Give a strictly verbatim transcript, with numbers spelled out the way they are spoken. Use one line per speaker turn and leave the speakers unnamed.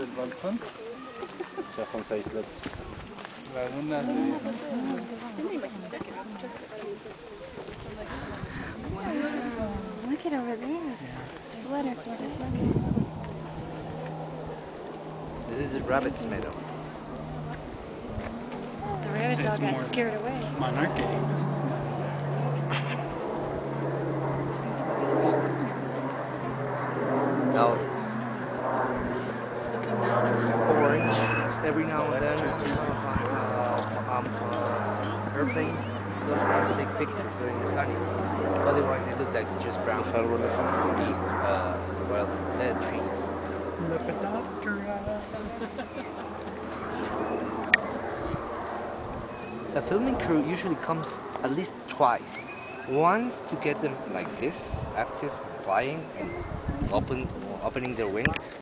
del balsón. Ya son seis lotes. Lagunas de...
Wow, look at over there. Yeah. Flutter, flutter, flutter.
This is the rabbit's meadow.
The rabbits all got scared away.
Monarches.
Now, orange every now and then. Uh, um, uh, airplane, those trying to take pictures during the sunny. Otherwise, they look like just brown.
Los árboles.
Uh, well, dead trees. A filming crew usually comes at least twice. Once to get them like this, active, flying, and open, opening their wing.